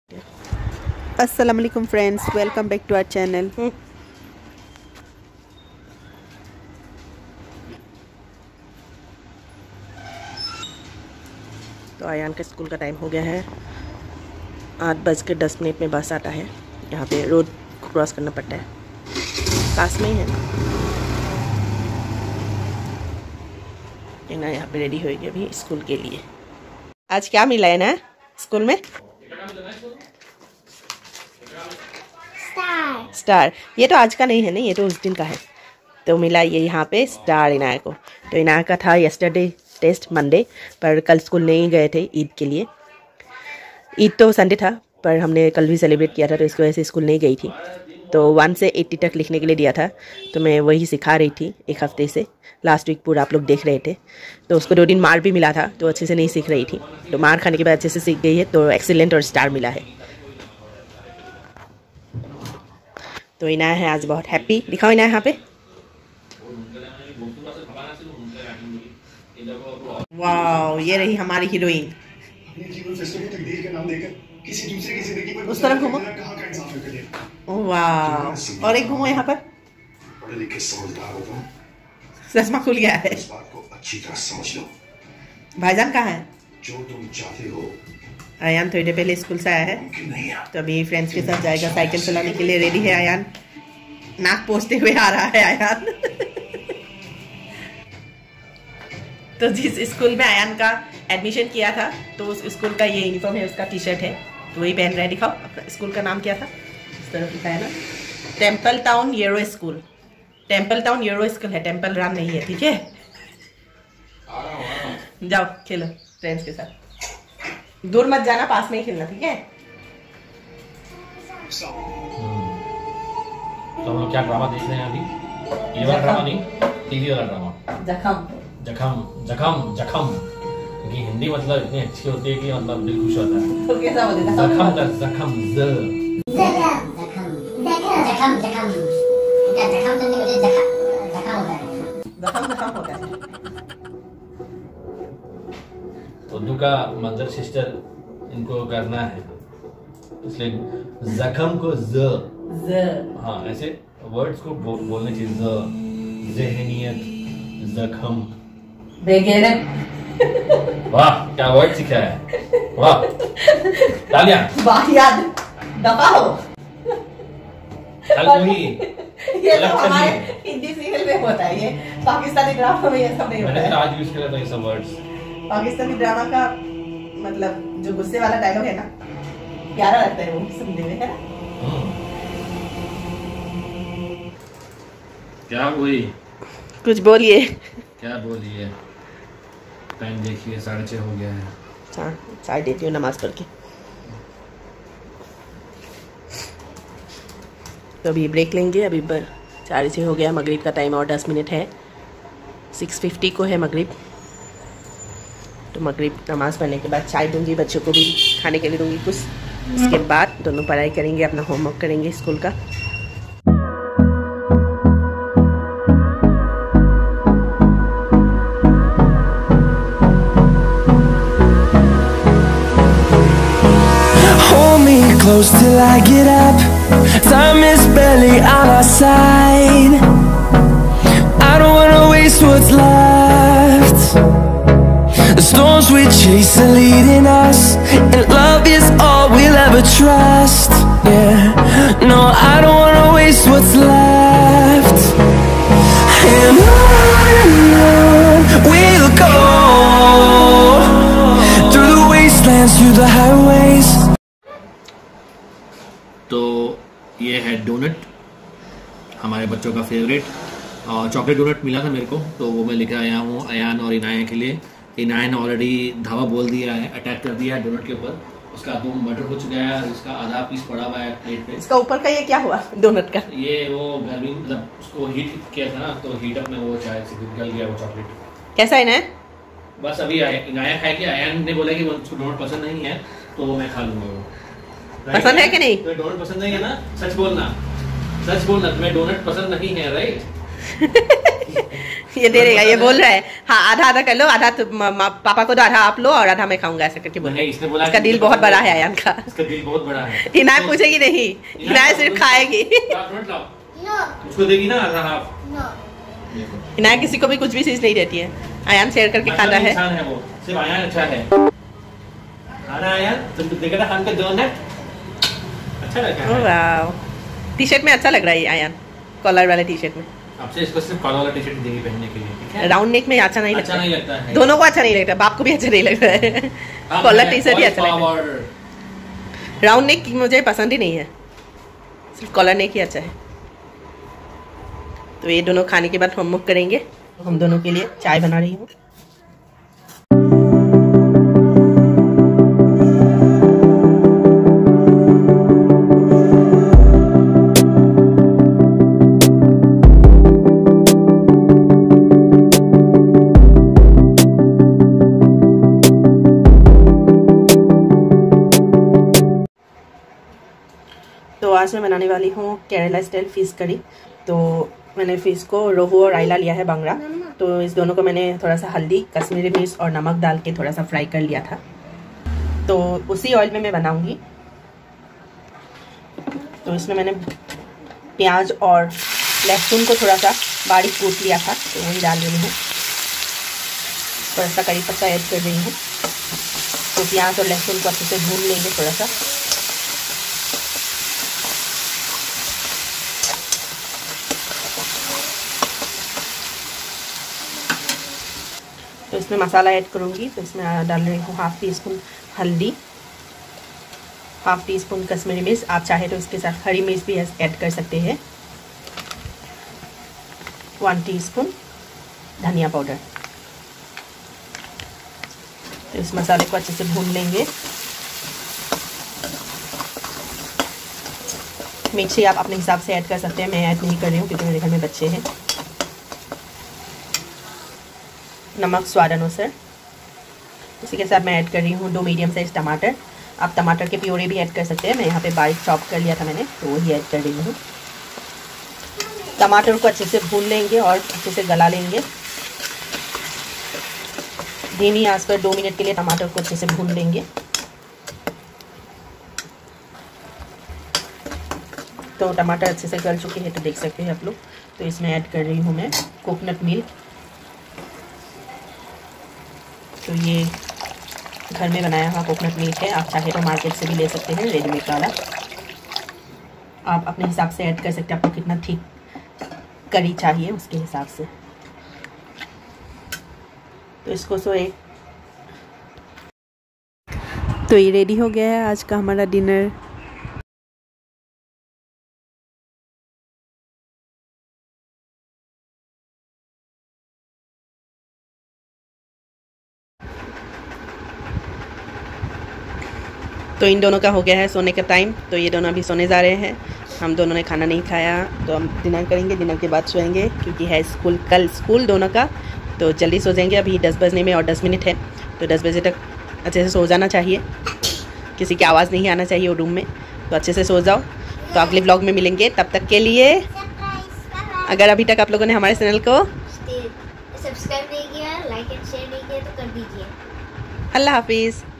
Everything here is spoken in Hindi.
अस्सलाम वालेकुम friends, welcome back to our channel. तो आयान का स्कूल का टाइम हो गया है। 8:10 में बस आता है। यहाँ पे रोड क्रॉस करना पड़ता है, पास में ही है ना। यहाँ पे रेडी होगी अभी स्कूल के लिए। आज क्या मिला है ना स्कूल में? स्टार। ये तो आज का नहीं है ना, ये तो उस दिन का है। तो मिला ये यहाँ पे स्टार इनाया को। तो इनाया का था यस्टरडे टेस्ट मंडे, पर कल स्कूल नहीं गए थे ईद के लिए। ईद तो संडे था, पर हमने कल भी सेलिब्रेट किया था, तो इसकी वजह से स्कूल नहीं गई थी। तो 1 से 80 तक लिखने के लिए दिया था, तो मैं वही सिखा रही थी एक हफ्ते से। लास्ट वीक पूरा आप लोग देख रहे थे। तो उसको 2 दिन मार भी मिला था, तो अच्छे से नहीं सीख रही थी। तो मार खाने के बाद अच्छे से सीख गई है, तो एक्सीलेंट और स्टार मिला है। तो इनाया है आज बहुत हैप्पी। दिखाओ इनाया यहाँ पे। वाह, ये रही हमारी हीरोइन। उस तरफ घूमो। वाह, और एक घूमो यहाँ पर। चश्मा खुल गया है। भाईजान कहाँ है? आयान थोड़ी देर पहले स्कूल से आया है, तो अभी फ्रेंड्स के साथ जाएगा साइकिल चलाने के लिए। रेडी है आयान, नाक पोंछते हुए आ रहा है आयान। तो जिस स्कूल में आयान का एडमिशन किया था, तो उस स्कूल का ये यूनिफॉर्म है, उसका टी शर्ट है, तो वही पहन रहा है। दिखाओ अपना स्कूल का नाम क्या था, इस तरफ लिखा है ना, temple town euro school. Temple town euro school है, टेम्पल राम नहीं है, ठीक है। जाओ खेलो फ्रेंड्स के साथ, दूर मत जाना, पास में ही खेलना, ठीक है। तो हम लोग क्या ड्रामा देख रहे हैं अभी? ये वाला ड्रामा नहीं, टीवी वाला ड्रामा। जखम जखम जखम जखम, क्योंकि हिंदी मतलब इतनी अच्छी होती है कि मतलब दिल खुश होता है। तो कैसा बोलते हैं? जखम का जखम ज जखम जखम जखम सुनने मुझे जखम होता है। जखम होता है। उर्दू का मदर सिस्टर इनको करना है, इसलिए जखम को ज। हाँ, ऐसे वर्ड्स को बोलने चाहिए। ज, ज़हनियत, जखम। वाह, क्या वर्ड सीखा है, वाह, तालियां। वाहियात, दफा हो। ये तो हमारे हिंदी सीरियल में होता है, ये पाकिस्तानी ड्रामा में ये सब नहीं होता है। मैंने आज यूज किया था ये सब वर्ड्स। पाकिस्तानी ड्रामा का मतलब जो गुस्से वाला डायलॉग है ना, प्यारा लगता है वो सुनने में, है ना। क्या हुई? कुछ बोलिए। क्या बोलिए? टाइम देखिए, 6:30 हो गया है। हाँ, चाय देती हूँ नमाज पढ़ के। तो अभी ब्रेक लेंगे। अभी 4:30 हो गया, मगरिब का टाइम और 10 मिनट है। 6:50 को है मगरिब। तो मगरिब नमाज पढ़ने के बाद चाय दूंगी, बच्चों को भी खाने के लिए दूंगी कुछ। उसके बाद दोनों पढ़ाई करेंगे, अपना होमवर्क करेंगे स्कूल का। Close till I get up. Time is barely on our side. I don't wanna waste what's left. The storms we chase are leading us, and love is all we'll ever trust. Yeah, no, I don't wanna waste what's left. And on we'll go, through the wastelands, through the highways. तो ये है डोनट, हमारे बच्चों का फेवरेट। और चॉकलेट डोनट मिला था मेरे को, तो वो मैं लेकर आया हूँ अयान और इनाया के लिए। इनाया ने ऑलरेडी धावा बोल दिया है, अटैक कर दिया है डोनट के ऊपर। उसका 2 मर्डर हो चुका है, उसका आधा पीस पड़ा हुआ है प्लेट पे। इसका ऊपर का ये क्या हुआ डोनट का? ये वो गर्मी मतलब उसको हीट किया था ना, तो हीटअप में वो शायद से गल गया वो चॉकलेट। कैसा है ना? बस अभी इनाया खाएगी। अयान ने बोला कि उसको डोनट पसंद नहीं है, तो वो मैं खा लूंगा। वो पसंद है कि नहीं? तुम्हें डोनट पसंद नहीं है ना? सच बोलना, सच बोलना, तुम्हें डोनट पसंद नहीं है, राइट? ये दे देगा, ये बोल रहा है हाँ आधा आधा कर लो, आधा पापा को दो, आधा आप लो और आधा मैं खाऊंगा, ऐसे करके बोल। इसने बोला इसका दिल बहुत बड़ा है आयान का। इसका दिल बहुत बड़ा है। इनाय पूछेगी नहीं, इनाय सिर्फ खाएगी। उसको देगी ना आधा हाफ। इनाय किसी को भी कुछ भी चीज नहीं देती है, आयान शेयर करके खाता है। वो सिर्फ आयान अच्छा है। खाना आयान तुम देखा था खान का डोनट अच्छा लगा है। वाओ, टी शर्ट में अच्छा लग रहा है आयान, कॉलर वाले टी शर्ट में। आपसे इसको सिर्फ कॉलर वाला टी शर्ट देगी पहनने के लिए, ठीक है? राउंड नेक में अच्छा नहीं अच्छा नहीं लगता है, दोनों को अच्छा नहीं लगता, बाप को भी अच्छा नहीं लग रहा है। कॉलर टी शर्ट ही अच्छा लगता है। राउंड नेक मुझे पसंद ही नहीं है, सिर्फ कॉलर नेक ही अच्छा है। तो ये दोनों खाने के बाद होमवर्क करेंगे। हम दोनों के लिए चाय बना रही हूँ। तो आज मैं बनाने वाली हूँ केरला स्टाइल फिश करी। तो मैंने फिश को रोहू और आइला लिया है बांगड़ा, तो इस दोनों को मैंने थोड़ा सा हल्दी, कश्मीरी मिर्च और नमक डाल के थोड़ा सा फ्राई कर लिया था। तो उसी ऑयल में मैं बनाऊंगी। तो इसमें मैंने प्याज और लहसुन को थोड़ा सा बारीक कूट लिया था, तो वही डाल रही हूँ। थोड़ा सा करी पत्ता ऐड कर रही हूँ। तो प्याज और लहसुन को अच्छे से भून लेंगे थोड़ा सा। तो इसमें मसाला ऐड करूँगी। तो इसमें डाल रही हूँ हाफ टी स्पून हल्दी, हाफ टी स्पून कश्मीरी मिर्च, आप चाहे तो इसके साथ हरी मिर्च भी ऐड कर सकते हैं। 1 टीस्पून धनिया पाउडर। तो इस मसाले को अच्छे से भून लेंगे। मिर्ची आप अपने हिसाब से ऐड कर सकते हैं, मैं ऐड नहीं कर रही हूँ क्योंकि मेरे घर में बच्चे हैं। नमक स्वाद अनुसार। इसी के साथ मैं ऐड कर रही हूँ 2 मीडियम साइज टमाटर। आप टमाटर के प्योरे भी ऐड कर सकते हैं, मैं यहाँ पे बारीक चॉप कर लिया था मैंने, तो वही ऐड कर रही हूँ। टमाटर को अच्छे से भून लेंगे और अच्छे से गला लेंगे। धीमी आंच पर 2 मिनट के लिए टमाटर को अच्छे से भून लेंगे। तो टमाटर अच्छे से गल चुके हैं, तो देख सकते हैं आप लोग। तो इसमें ऐड कर रही हूँ मैं कोकोनट मिल्क। तो ये घर में बनाया हुआ कोकोनट मिल्क है, आप चाहे तो मार्केट से भी ले सकते हैं, रेडीमेड वाला। आप अपने हिसाब से ऐड कर सकते हैं, आपको कितना थिक करी चाहिए उसके हिसाब से। तो इसको तो ये रेडी हो गया है आज का हमारा डिनर। तो इन दोनों का हो गया है सोने का टाइम। तो ये दोनों अभी सोने जा रहे हैं। हम दोनों ने खाना नहीं खाया, तो हम डिनर करेंगे, डिनर के बाद सोएंगे क्योंकि है स्कूल, कल स्कूल दोनों का। तो जल्दी सो जाएंगे, अभी 10 बजने में और 10 मिनट है। तो 10 बजे तक अच्छे से सो जाना चाहिए, किसी की आवाज़ नहीं आना चाहिए वो रूम में। तो अच्छे से सो जाओ। तो अगले ब्लॉग में मिलेंगे, तब तक के लिए अगर अभी तक आप लोगों ने हमारे चैनल को सब्सक्राइब नहीं किया, लाइक एंड शेयर नहीं किया तो कर दीजिए। अल्लाह हाफिज़।